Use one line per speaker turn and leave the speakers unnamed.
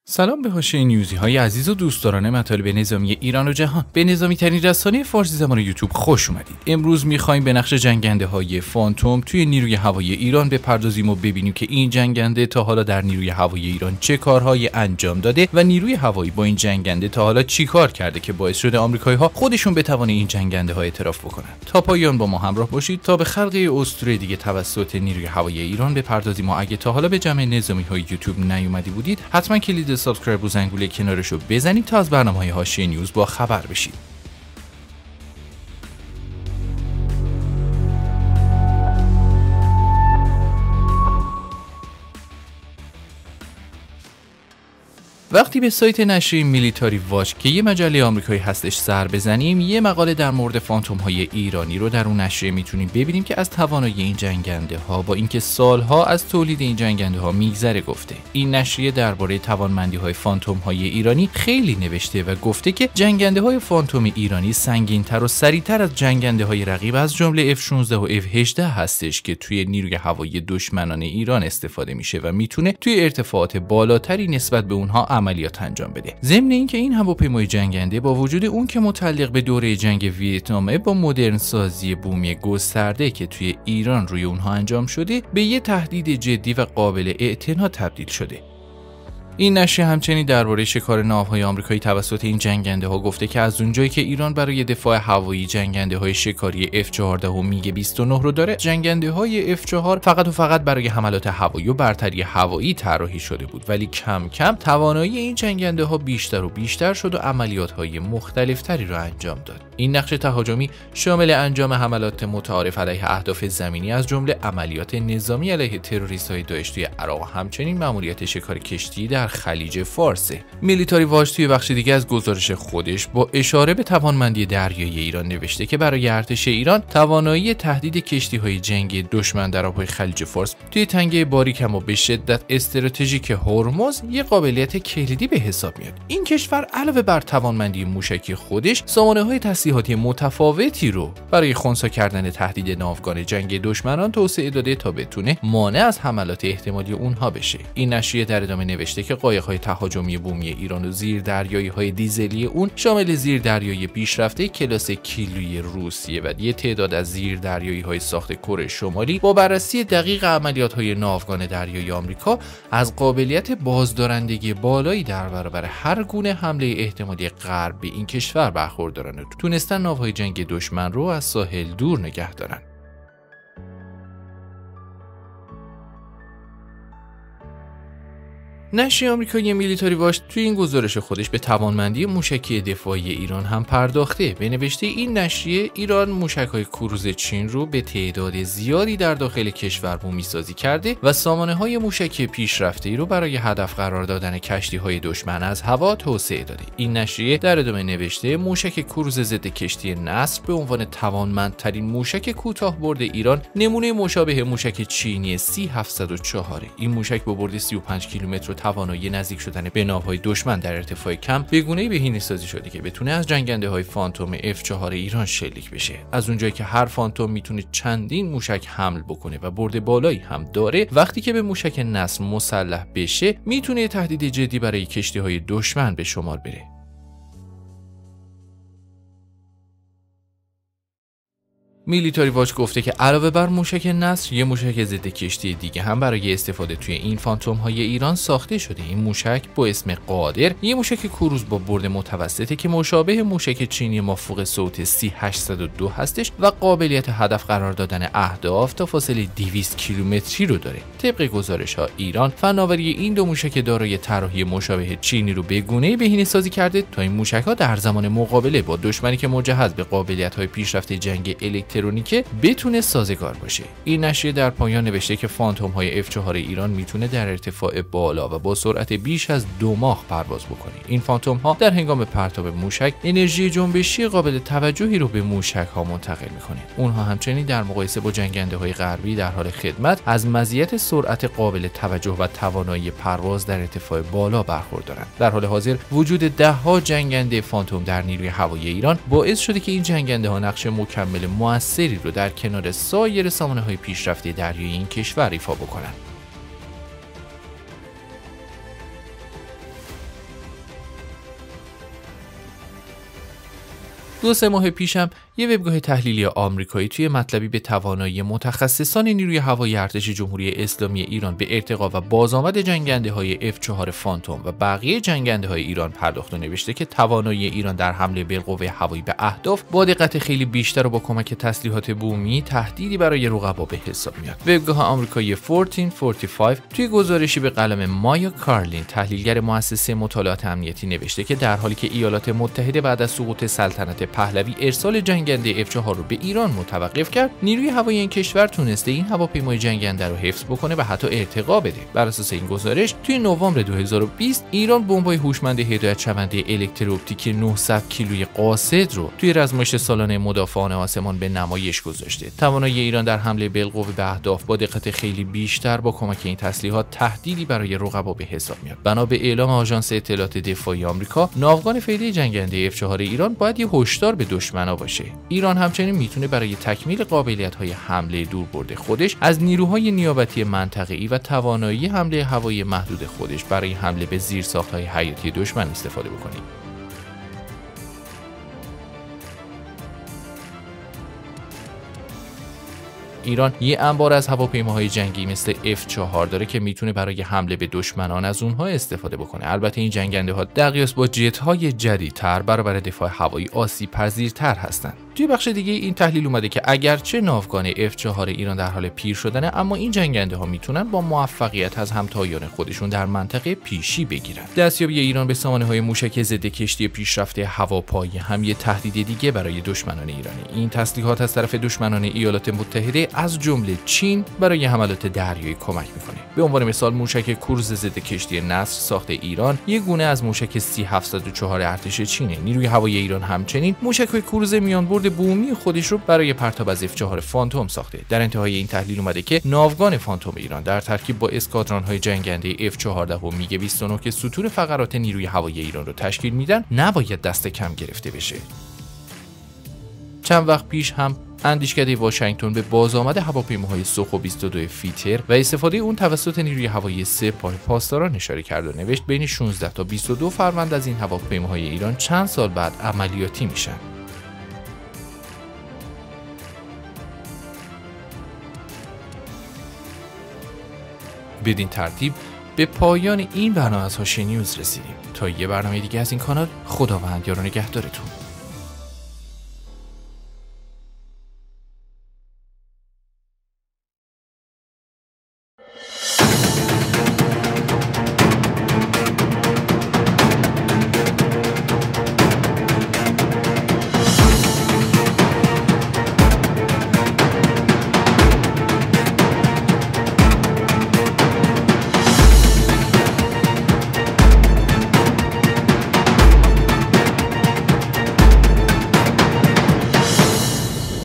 سلام به حاشیه نیوزی های عزیز و دوستداران مطالب نظامی ایران و جهان. به نظامی ترین رسانه فارسی زبان یوتیوب خوش اومدید. امروز میخوایم به نقش جنگنده های فانتوم توی نیروی هوایی ایران بپردازیم و ببینیم که این جنگنده تا حالا در نیروی هوایی ایران چه کارهایی انجام داده و نیروی هوایی با این جنگنده تا حالا چیکار کرده که باعث شده آمریکایی‌ها خودشون بتوانند این جنگنده ها اعتراف بکنن. تا پایان با ما همراه باشید تا به خلق اسطوره دیگه توسط نیروی هوایی ایران بپردازیم و اگه تا حالا به جمع نظامی های یوتیوب نیومدی بودید حتما کلید سابسکرایب و زنگوله کنارش رو بزنید تا از برنامه‌های حاشیه نیوز با خبر بشید. وقتی به سایت نشریه میلیتاری واچ که یه مجله آمریکایی هستش سر بزنیم، یه مقاله در مورد فانتوم های ایرانی رو در اون نشریه میتونیم ببینیم که از توانایی این جنگنده ها با اینکه سالها از تولید این جنگنده ها میگذره گفته. این نشریه درباره توانمندی های فانتوم های ایرانی خیلی نوشته و گفته که جنگنده های فانتوم ایرانی سنگین‌تر و سریع‌تر از جنگنده های رقیب از جمله F-16 و F-18 هستش که توی نیروی هوایی دشمنان ایران استفاده میشه و میتونه توی ارتفاعات بالاتری نسبت به اونها عملیات انجام بده. ضمن اینکه این هواپیمای جنگنده با وجود اون که متعلق به دوره جنگ ویتنامه با مدرن سازی بومی گسترده که توی ایران روی اونها انجام شده به یه تهدید جدی و قابل اعتنا تبدیل شده. این نشریه همچنین درباره شکار ناوهای آمریکایی توسط این جنگنده ها گفته که از اونجایی که ایران برای دفاع هوایی جنگنده های شکاری F-14 و میگ 29 رو داره، جنگنده های F-4 فقط و فقط برای حملات هوایی و برتری هوایی طراحی شده بود، ولی کم کم توانایی این جنگنده ها بیشتر و بیشتر شد و عملیات های مختلف تری رو انجام داد. این نقش تهاجمی شامل انجام حملات متعارف علیه اهداف زمینی از جمله عملیات نظامی علیه تروریست‌های داعش توی عراق و همچنین مأموریت شکار کشتی در خلیج فارس. میلیتاری واچ توی بخش دیگه از گزارش خودش با اشاره به توانمندی دریایی ایران نوشته که برای ارتش ایران توانایی تهدید کشتی‌های جنگی دشمن در آب‌های خلیج فارس توی تنگه باریک و به شدت استراتژیک هرمز یک قابلیت کلیدی به حساب میاد. این کشور علاوه بر توانمندی موشکی خودش، سامانه‌های تسلیحاتی متفاوتی رو برای خنثی کردن تهدید ناوگان جنگی دشمنان توسعه داده تا بتونه مانع از حملات احتمالی اونها بشه. این نشریه در ادامه نوشته که قایق‌های تهاجمی بومی ایران و زیردریایی‌های دیزلی اون شامل زیردریایی پیشرفته کلاس کیلویی روسیه و یک تعداد از زیردریایی‌های ساخت کره شمالی با بررسی دقیق عملیات‌های ناوگان دریایی آمریکا از قابلیت بازدارندگی بالایی در برابر هر گونه حمله احتمالی غرب به این کشور برخوردارن و تونستن ناوهای جنگی دشمن رو از ساحل دور نگه دارن. نشریه آمریکایی میلیتاری واچ توی این گزارش خودش به توانمندی موشکی دفاعی ایران هم پرداخته. به نوشته این نشریه، ایران موشک‌های کروز چین رو به تعداد زیادی در داخل کشور بومی‌سازی کرده و سامانه‌های موشکی پیشرفته‌ای رو برای هدف قرار دادن کشتی‌های دشمن از هوا توسعه داده. این نشریه در ادامه نوشته موشک کروز ضد کشتی نصر به عنوان توانمندترین موشک کوتاه‌برد ایران نمونه مشابه موشک چینی C-704. این موشک با برد 35 کیلومتر توانایی نزدیک شدن به ناوهای دشمن در ارتفاع کم به گونه‌ای بهینه‌سازی شده که بتونه از جنگنده‌های فانتوم F-4 ایران شلیک بشه. از اونجایی که هر فانتوم میتونه چندین موشک حمل بکنه و برد بالایی هم داره، وقتی که به موشک نصر مسلح بشه میتونه تهدید جدی برای کشتی‌های دشمن به شمار بره. میلیتاری واچ گفته که علاوه بر موشک نصر، یه موشک ضد کشتی دیگه هم برای استفاده توی این فانتوم های ایران ساخته شده. این موشک با اسم قادر، یه موشک کروز با برد متوسطه که مشابه موشک چینی مافوق صوت C-802 هستش و قابلیت هدف قرار دادن اهداف تا فاصله 200 کیلومتری رو داره. طبق گزارش ها ایران فناوری این دو موشک دارای طراحی مشابه چینی رو به گونه‌ای بهینه‌سازی کرده تا این موشک ها در زمان مقابله با دشمنی که مجهز به قابلیت های پیشرفته جنگ الکترونیکی بتونه سازگار باشه. این نشریه در پایان نوشته که فانتوم های F-4 ایران میتونه در ارتفاع بالا و با سرعت بیش از 2 ماخ پرواز بکنه. این فانتوم ها در هنگام پرتاب موشک انرژی جنبشی قابل توجهی رو به موشک ها منتقل میکنه. اونها همچنین در مقایسه با جنگنده های غربی در حال خدمت از مزیت سرعت قابل توجه و توانایی پرواز در ارتفاع بالا برخوردارند. در حال حاضر وجود ده‌ها جنگنده فانتوم در نیروی هوایی ایران باعث شده که این جنگنده ها نقش مکمل موثری رو در کنار سایر سامانه‌های پیشرفته دریایی این کشور ایفا بکنند. 2-3 ماه پیشم یه وبگاه تحلیلی آمریکایی توی مطلبی به توانایی متخصصان نیروی هوایی ارتش جمهوری اسلامی ایران به ارتقا و بازآمد جنگنده‌های F4 فانتوم و بقیه جنگنده‌های ایران پرداخت و نوشته که توانایی ایران در حمله بالقوه هوایی به اهداف با دقت خیلی بیشتر و با کمک تسلیحات بومی تهدیدی برای رقبا به حساب میاد. وبگاه آمریکایی 1445 توی گزارشی به قلم مایا کارلین، تحلیلگر مؤسسه مطالعات امنیتی، نوشته که در حالی که ایالات متحده بعد از سقوط سلطنت پهلوی ارسال جنگنده F4 رو به ایران متوقف کرد، نیروی هوایی این کشور تونسته این هواپیمای جنگنده رو حفظ بکنه و حتی ارتقا بده. بر اساس این گزارش توی نوامبر 2020 ایران بمب‌های هوشمند هدایت شونده الکترواپتیک 900 کیلویی قاصد رو توی رزمایش سالانه مدافعان آسمان به نمایش گذاشته. توانایی ایران در حمله بالقوه به اهداف با دقت خیلی بیشتر با کمک این تسلیحات تهدیدی برای رقبا به حساب میاد. بنا به اعلام آژانس اطلاعات دفاعی آمریکا، ناوگان فعلی جنگنده F4 ایران باید یه هشدار به دشمنا باشه. ایران همچنین میتونه برای تکمیل قابلیت‌های حمله دوربرد خودش از نیروهای نیابتی منطقه‌ای و توانایی حمله هوایی محدود خودش برای حمله به زیرساخت‌های حیاتی دشمن استفاده بکنه. ایران یه انبار از هواپیماهای جنگی مثل F4 داره که میتونه برای حمله به دشمنان از اونها استفاده بکنه. البته این جنگنده‌ها در قیاس با جت‌های جدیدتر برابر دفاع هوایی آسیب‌پذیرتر هستند. توی بخش دیگه این تحلیل اومده که اگرچه ناوگان F4 ایران در حال پیر شدنه، اما این جنگنده‌ها میتونن با موفقیت از همتایان خودشون در منطقه پیشی بگیرن. دستیابی ایران به سامانه‌های موشک ضد کشتی پیشرفته هواپایی هم یه تهدید دیگه برای دشمنان ایرانی. این تسلیحات از طرف دشمنان ایالات متحده از جمله چین برای حملات دریایی کمک میکنه. به عنوان مثال موشک کروز ضد کشتی نصر ساخت ایران یک گونه از موشک C-704 ارتش چینه. نیروی هوایی ایران همچنین موشک کروز میانبرد بومی خودش رو برای پرتاب از F4 فانتوم ساخته. در انتهای این تحلیل اومده که ناوگان فانتوم ایران در ترکیب با اسکادران‌های جنگنده F14 و میگ 29 که ستون فقرات نیروی هوایی ایران رو تشکیل میدن نباید دست کم گرفته بشه. چند وقت پیش هم اندیشکده واشنگتن به بازآمد هواپیماهای سوخو 22 فیتر و استفاده اون توسط نیروی هوایی سپاه پاسداران اشاره کرد و نوشت بین 16 تا 22 فروند از این هواپیماهای ایران چند سال بعد عملیاتی میشن. بدین ترتیب به پایان این برنامه از هاشمی نیوز رسیدیم. تا یه برنامه دیگه از این کانال، خداوند یار و نگهدارتون.